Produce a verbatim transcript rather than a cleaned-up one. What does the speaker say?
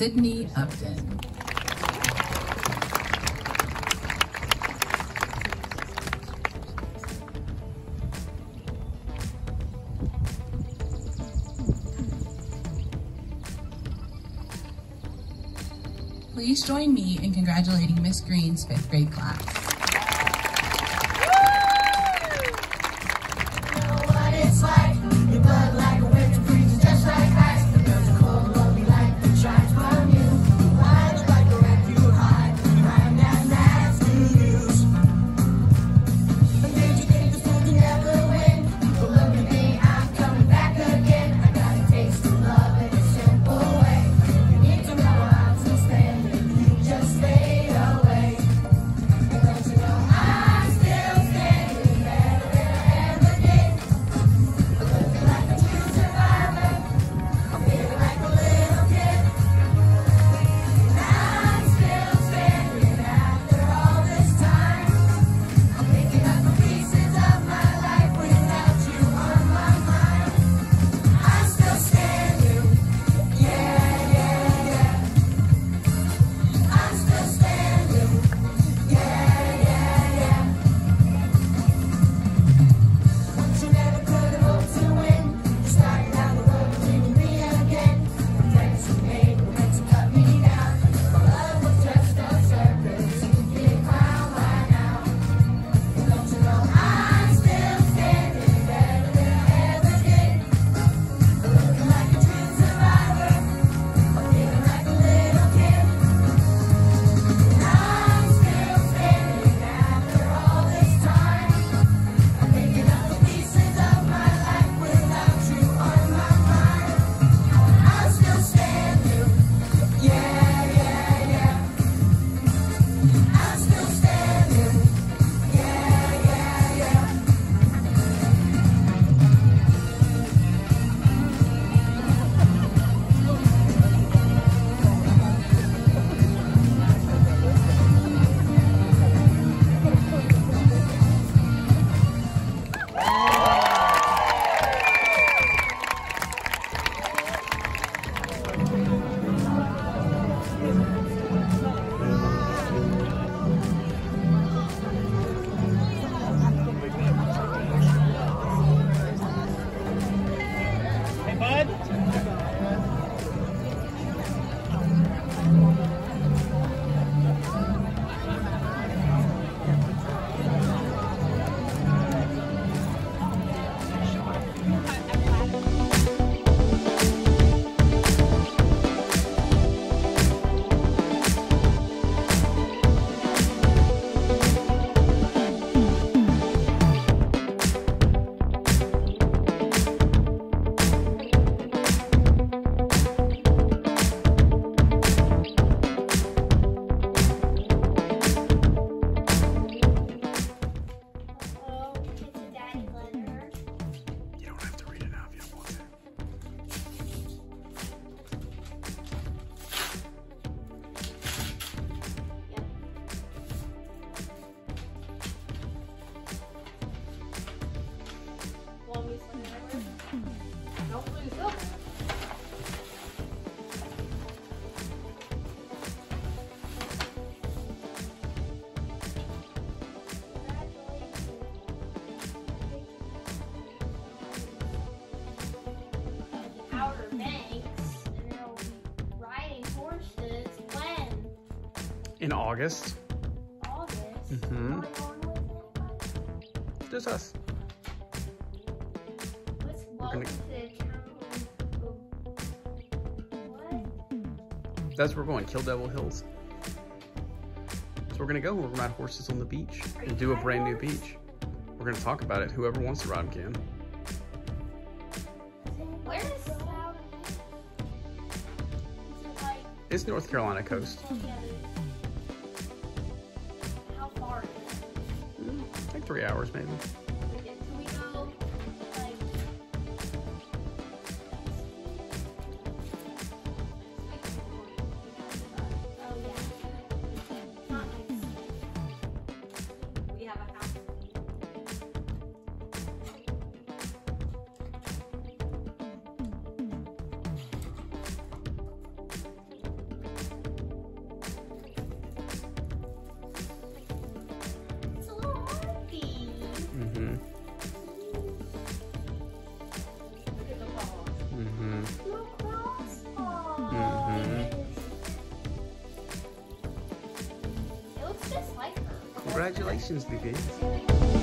Sydney Upton. Please join me in congratulating Miss Green's fifth grade class. In August. August? Mm-hmm. Going on with anybody? Just us. What's welcome gonna- to the town of... What? That's where we're going, Kill Devil Hills. So we're gonna go, we're gonna ride horses on the beach and do a brand new beach. We're gonna talk about it. Whoever wants to ride can. Where is town? Is it like... It's North Carolina coast. Yeah, how far is it? Mm, like three hours maybe. Can we go, like... Oh, yeah. Not next week. We have a house. Congratulations, baby.